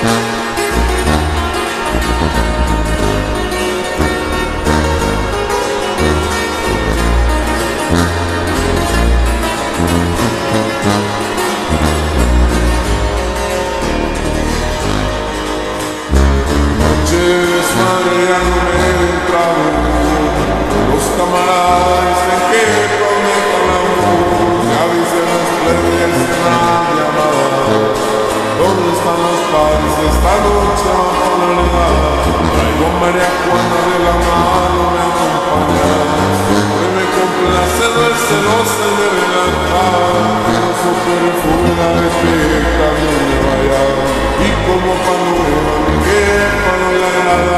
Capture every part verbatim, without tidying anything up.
Los camaradas dicen que prometa la voz, me avisen los plebes en la llamada. ¿Dónde están los padres esta noche bajo la legalidad? Traigo a María Juana de la mano, me acompaña. Hoy me complace ver celosa y me relajar, pero su perfume la despierta donde vaya. Y como panorama mi jefa no le agrada.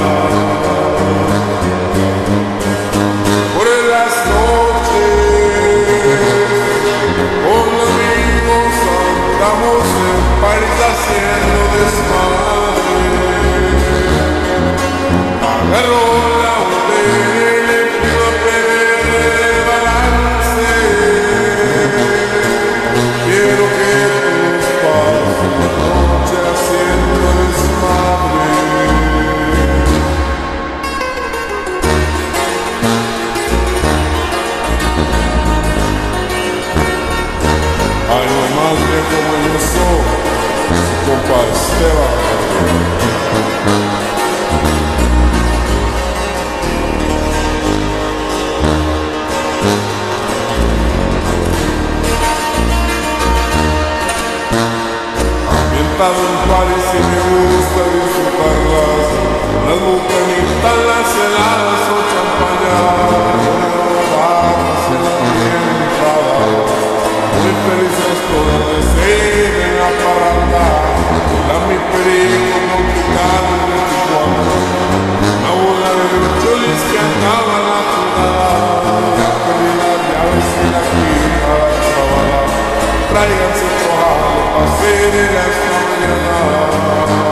Estamos en París haciendo desmadre. Agarro la botella y le pido a perder el balance. Quiero que todos pasen la noche haciendo desmadre. Ay, no más viejo buenoso, su compa Esteban. Ambientado en París y me gusta disfrutarlas, las bucanitas, las heladas o champañas, bajas en la ambientada. Muy felices todas deciden a parranda. La mi perico complicado de Tijuana. Una bola de cholis que andaba la jugada. Ya perdí las llaves y la quita la chavala. Tráiganse toalla, pasen esta mañana.